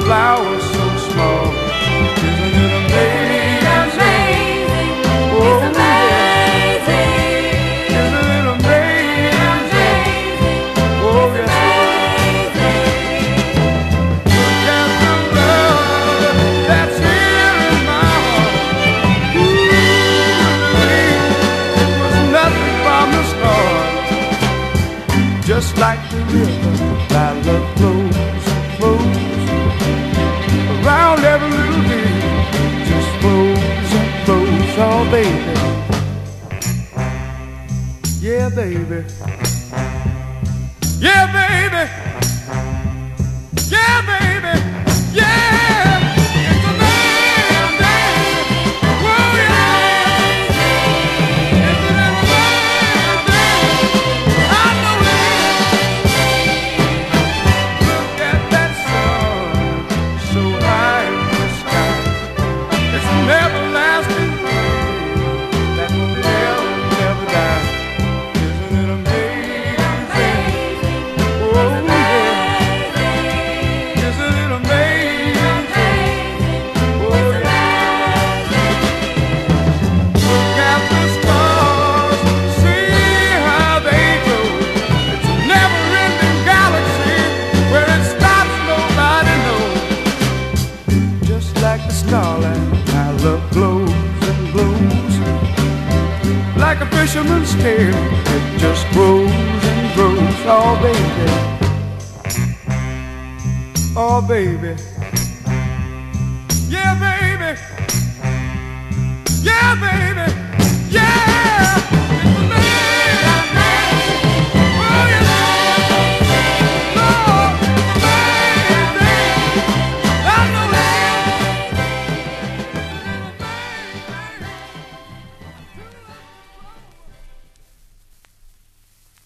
flower so small. Isn't it amazing? Oh, It's amazing. isn't it amazing? Oh, yes, look at the love that's here in my heart. Ooh, it was nothing from the start. Just like the river, my love flows and flows around every little bit. Just flows and flows, oh baby. Yeah, baby. Yeah, baby. Yeah, baby. Yeah. It's amazing. Whoa, yeah. Isn't it amazing? I know it is. Look at that sun, so high in the sky. It's an everlasting flame that will never, never die. Isn't it amazing? Oh, yeah. Isn't it amazing? Oh, yeah. Look at the stars, see how they glow. It's a never-ending galaxy where it stops, nobody knows. Just like the starlight, our love glows and glows. Like a fisherman's tale, it just grows and grows. Oh, baby. Oh, baby. Yeah, baby. Yeah, baby.